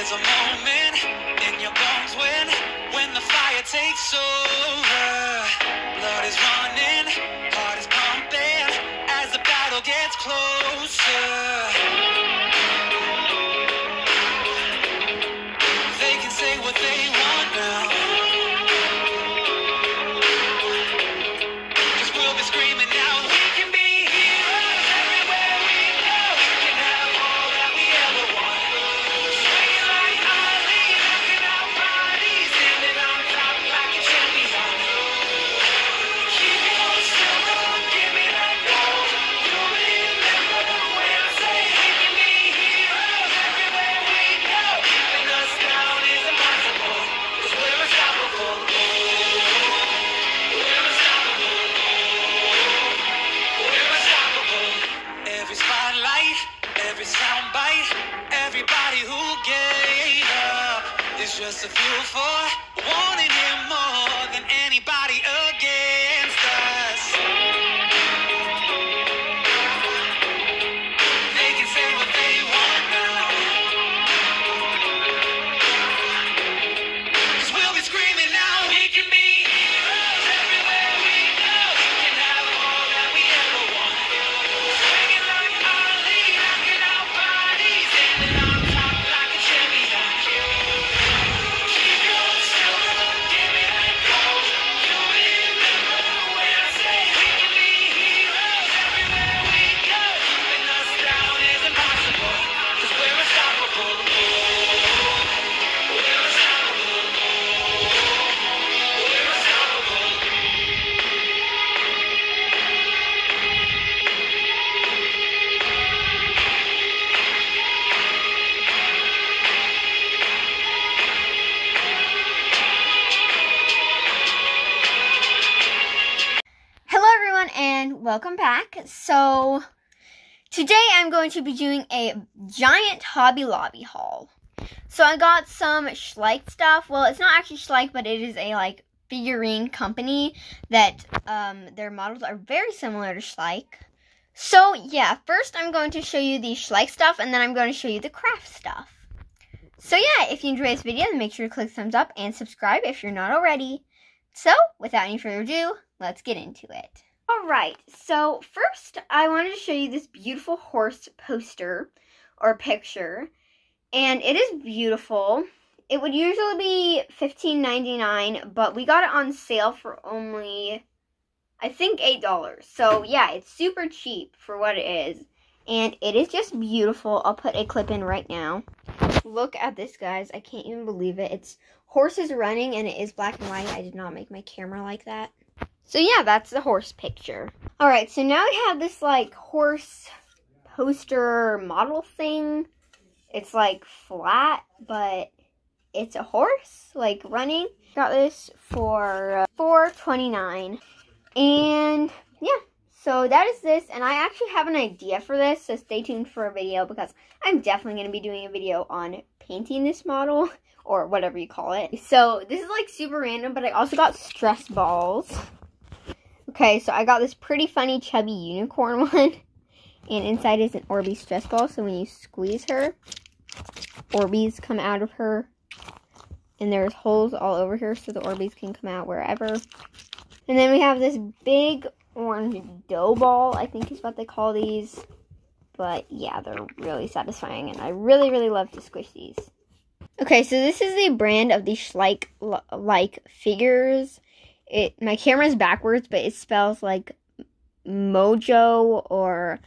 There's a moment in your bones when the fire takes over. Blood is running, heart is pumping as the battle gets closer. They can say what they want now, 'cause we'll be screaming now. We can be heroes everywhere we go. We can have all that we ever want. Swinging like Ali, knocking out bodies, standing on top like a champion. Keep your silver, give me that gold. You'll remember when I say we can be heroes everywhere we go. Keeping us down is impossible, 'cause we're unstoppable. We're unstoppable. We're unstoppable. Every spotlight, every soundbite, everybody who gave up is just a fuel for wanting him more than anybody against us. They can say what they want now, 'cause we'll be screaming now. We can be heroes everywhere we go. We can have all that we ever want. Swinging like Ali, knocking out bodies, standing on top like a champion. Keep your silver, give me that gold. You'll remember when I say we can be heroes everywhere we go. Keeping us down is impossible, 'cause we're unstoppable. We're unstoppable. We're unstoppable. Hello everyone and welcome back. So today I'm going to be doing a giant Hobby Lobby haul. So I got some Schleich stuff. Well, it's not actually Schleich, but it is a figurine company that their models are very similar to Schleich. So yeah, first I'm going to show you the Schleich stuff and then I'm going to show you the craft stuff. So yeah, if you enjoyed this video, then make sure to click thumbs up and subscribe if you're not already. So without any further ado, let's get into it. Alright, so first I wanted to show you this beautiful horse poster or picture. And it is beautiful. It would usually be $15.99, but we got it on sale for only, I think, $8. So yeah, it's super cheap for what it is. And it is just beautiful. I'll put a clip in right now. Look at this, guys. I can't even believe it. It's horses running and it is black and white. I did not make my camera like that. So yeah, that's the horse picture. Alright, so now we have this horse poster model thing. It's flat, but it's a horse running. Got this for $4.29. And yeah, so that is this. And I actually have an idea for this, so stay tuned for a video because I'm definitely going to be doing a video on painting this model or whatever you call it. So this is super random, but I also got stress balls. Okay, so I got this pretty funny chubby unicorn one. And inside is an Orbeez stress ball. So when you squeeze her, Orbeez come out of her. And there's holes all over here so the Orbeez can come out wherever. And then we have this big orange dough ball, I think is what they call these. But yeah, they're really satisfying. And I really, really love to squish these. Okay, so this is the brand of the Schleich figures. My camera is backwards, but it spells Mojo or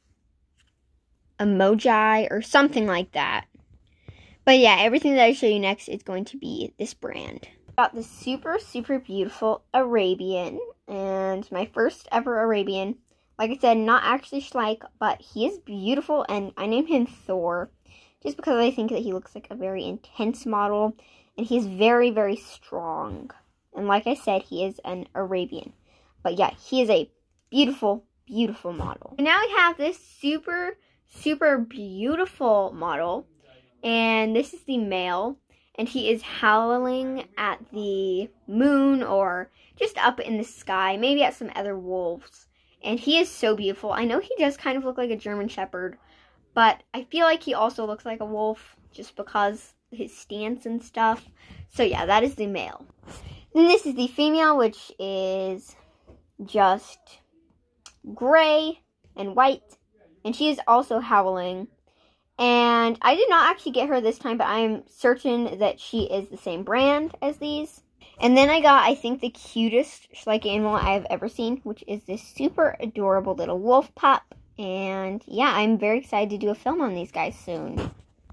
Emoji or something like that. But yeah, everything that I show you next is going to be this brand. Got this super, super beautiful Arabian. And my first ever Arabian. Like I said, not actually Schleich, but he is beautiful. And I named him Thor. Just because I think that he looks like a very intense model. And he's very, very strong. And like I said, he is an Arabian. But yeah, he is a beautiful, beautiful model. And now we have this super, super beautiful model. And this is the male. And he is howling at the moon or just up in the sky. Maybe at some other wolves. And he is so beautiful. I know he does kind of look like a German Shepherd. But I feel like he also looks like a wolf. Just because his stance and stuff. So yeah, that is the male. Then this is the female, which is just gray and white. And she is also howling. And I did not actually get her this time, but I am certain that she is the same brand as these. And then I got, I think, the cutest Schleich animal I have ever seen, which is this super adorable little wolf pup. And yeah, I'm very excited to do a film on these guys soon.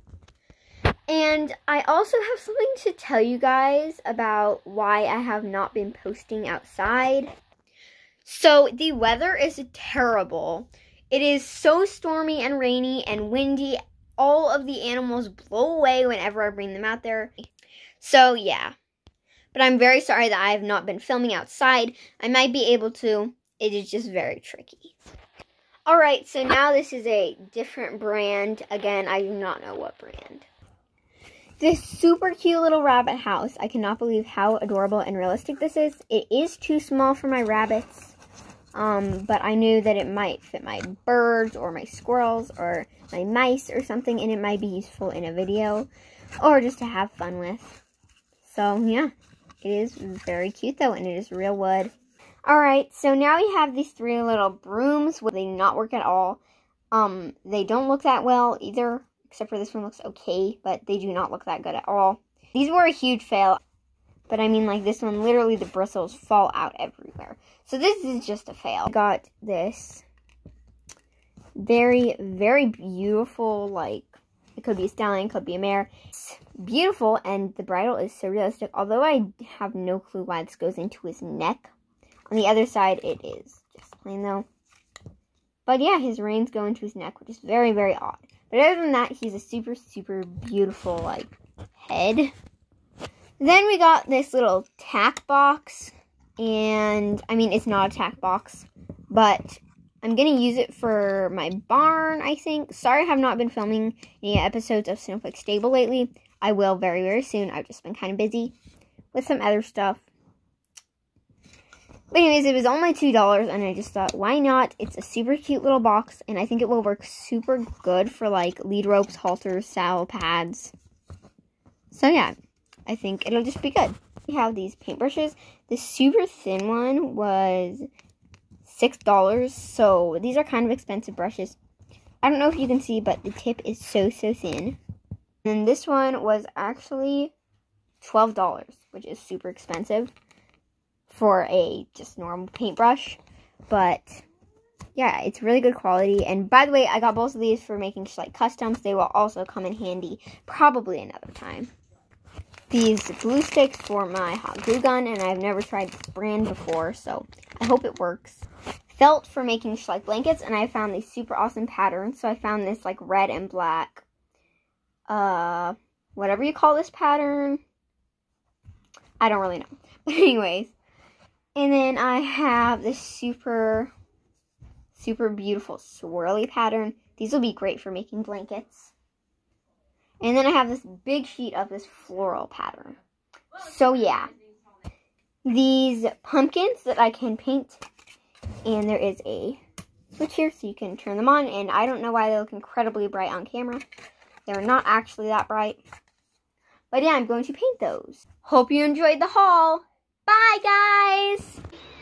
And I also have something to tell you guys about why I have not been posting outside. So the weather is terrible. It is so stormy and rainy and windy. All of the animals blow away whenever I bring them out there. So yeah. But I'm very sorry that I have not been filming outside. I might be able to. It is just very tricky. Alright, so now this is a different brand. Again, I do not know what brand. This super cute little rabbit house. I cannot believe how adorable and realistic this is. It is too small for my rabbits. But I knew that it might fit my birds or my squirrels or my mice or something. And it might be useful in a video or just to have fun with. So, yeah. It is very cute, though, and it is real wood. Alright, so now we have these three little brooms. They do not work at all. They don't look that well either, except for this one looks okay, but they do not look that good at all. These were a huge fail, but I mean, like, this one, literally the bristles fall out everywhere. So this is just a fail. I got this very, very beautiful, like, it could be a stallion, could be a mare. It's beautiful, and the bridle is so realistic, although I have no clue why this goes into his neck. On the other side, it is just plain, though. But yeah, his reins go into his neck, which is very, very odd. But other than that, he's a super, super beautiful, like, head. Then we got this little tack box, and, I mean, it's not a tack box, but I'm going to use it for my barn, I think. Sorry I have not been filming any episodes of Snowflake Stable lately. I will very, very soon. I've just been kind of busy with some other stuff. But anyways, it was only $2, and I just thought, why not? It's a super cute little box, and I think it will work super good for, like, lead ropes, halters, saddle pads. So, yeah, I think it'll just be good. We have these paintbrushes. The super thin one was $6, so these are kind of expensive brushes. I don't know if you can see, but the tip is so, so thin. And this one was actually $12, which is super expensive for a just normal paintbrush. But yeah, it's really good quality. And by the way, I got both of these for making just like customs. They will also come in handy probably another time. These glue sticks for my hot glue gun, and I've never tried this brand before, so I hope it works. Felt for making Schleich blankets, and I found these super awesome patterns. So I found this like red and black, whatever you call this pattern. I don't really know. But anyways. And then I have this super, super beautiful swirly pattern. These will be great for making blankets. And then I have this big sheet of this floral pattern. So yeah. These pumpkins that I can paint. And there is a switch here so you can turn them on. And I don't know why they look incredibly bright on camera. They're not actually that bright. But yeah, I'm going to paint those. Hope you enjoyed the haul. Bye, guys!